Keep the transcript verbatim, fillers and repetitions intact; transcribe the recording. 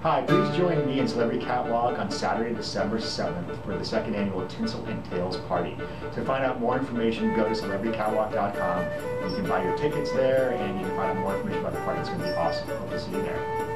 Hi, please join me in Celebrity Catwalk on Saturday, December seventh for the second annual Tinsel and Tails party. To find out more information, go to celebrity catwalk dot com. You can buy your tickets there and you can find out more information about the party. It's going to be awesome. Hope to see you there.